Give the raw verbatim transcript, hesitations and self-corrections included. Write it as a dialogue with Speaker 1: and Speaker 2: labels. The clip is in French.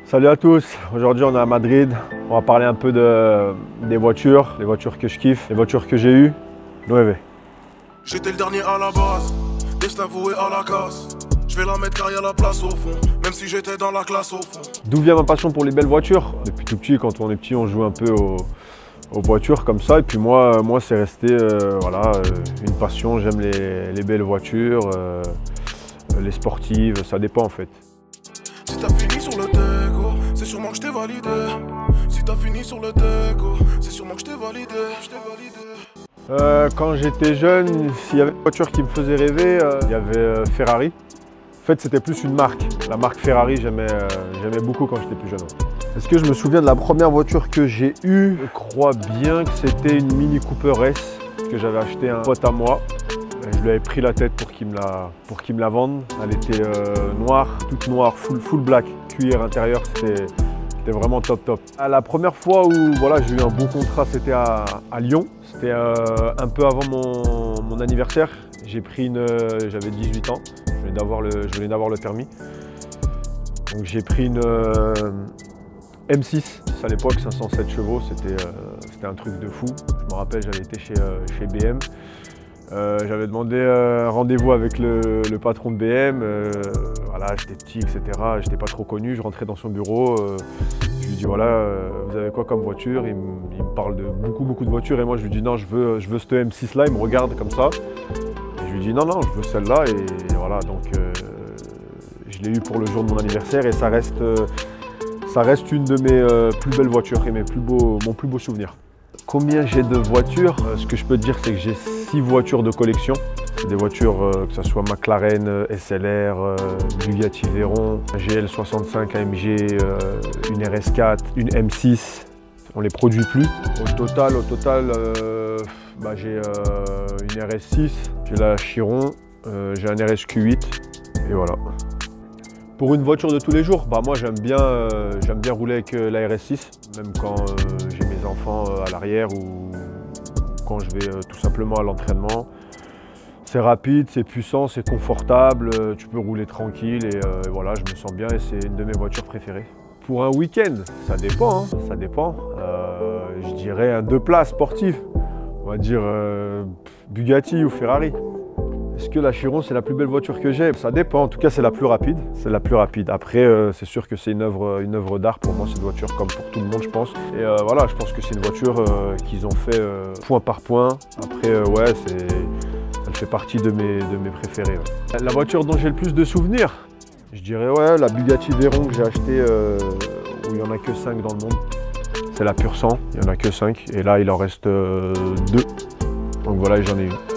Speaker 1: Salut à tous, aujourd'hui on est à Madrid. On va parler un peu de, des voitures, les voitures que je kiffe, les voitures que j'ai eues. nueve.
Speaker 2: J'étais le dernier à la base, destin voué à la casse. Je vais la mettre car y a la place au fond, même si j'étais dans la classe au fond.
Speaker 1: D'où vient ma passion pour les belles voitures? Depuis tout petit, quand on est petit, on joue un peu aux, aux voitures comme ça. Et puis moi, moi c'est resté euh, voilà, une passion. J'aime les, les belles voitures, euh, les sportives, ça dépend en fait.
Speaker 2: Si t'as fini sur le déco, c'est sûrement que je t'ai validé. Si t'as fini sur le déco, c'est sûrement que je t'ai validé. Je t'ai validé.
Speaker 1: Euh, quand j'étais jeune, s'il y avait une voiture qui me faisait rêver, euh, il y avait euh, Ferrari. En fait, c'était plus une marque. La marque Ferrari, j'aimais euh, beaucoup quand j'étais plus jeune. Est-ce que je me souviens de la première voiture que j'ai eue? Je crois bien que c'était une Mini Cooper S que j'avais acheté à un pote à moi. Je lui avais pris la tête pour qu'il me la, pour qu'il me la vende. Elle était euh, noire, toute noire, full, full black, cuir intérieur, c'était vraiment top top. La première fois où voilà, j'ai eu un bon contrat, c'était à, à Lyon. C'était euh, un peu avant mon, mon anniversaire. J'ai pris une, euh, j'avais dix-huit ans, je venais d'avoir le, je venais d'avoir le permis. Donc j'ai pris une euh, M six, à l'époque cinq cent sept chevaux, c'était euh, un truc de fou. Je me rappelle, j'avais été chez, euh, chez B M. Euh, J'avais demandé euh, rendez-vous avec le, le patron de B M, euh, voilà, j'étais petit, et cetera. J'étais pas trop connu, je rentrais dans son bureau, euh, je lui dis voilà, euh, vous avez quoi comme voiture? Il me, il me parle de beaucoup beaucoup de voitures et moi je lui dis non, je veux, je veux cette M six là, il me regarde comme ça. Et je lui dis non, non, je veux celle-là et, et voilà, donc euh, je l'ai eu pour le jour de mon anniversaire et ça reste, euh, ça reste une de mes euh, plus belles voitures et mes plus beaux, mon plus beau souvenir. Combien j'ai de voitures? euh, Ce que je peux te dire, c'est que j'ai six voitures de collection. Des voitures, euh, que ce soit McLaren, S L R, euh, Bugatti Veyron, G L soixante-cinq A M G, euh, une R S quatre, une M six. On ne les produit plus. Au total, au total euh, bah, j'ai euh, une R S six, j'ai la Chiron, euh, j'ai un R S Q huit et voilà. Pour une voiture de tous les jours, bah moi j'aime bien, euh, j'aime bien rouler avec euh, la R S six, même quand euh, j'ai mes enfants euh, à l'arrière ou quand je vais euh, tout simplement à l'entraînement. C'est rapide, c'est puissant, c'est confortable, euh, tu peux rouler tranquille et euh, voilà, je me sens bien et c'est une de mes voitures préférées. Pour un week-end, ça dépend, hein, ça dépend. Euh, je dirais un deux places sportif, on va dire euh, Bugatti ou Ferrari. Est-ce que la Chiron, c'est la plus belle voiture que j'ai? Ça dépend, en tout cas c'est la plus rapide. C'est la plus rapide. Après, euh, c'est sûr que c'est une œuvre, une œuvre d'art pour moi, cette voiture, comme pour tout le monde, je pense. Et euh, voilà, je pense que c'est une voiture euh, qu'ils ont fait euh, point par point. Après, euh, ouais, elle fait partie de mes, de mes préférées. Ouais. La voiture dont j'ai le plus de souvenirs, je dirais ouais, la Bugatti Veyron que j'ai achetée, euh, où il n'y en a que cinq dans le monde. C'est la Pur Sang, il n'y en a que cinq. Et là, il en reste euh, deux. Donc voilà, j'en ai eu.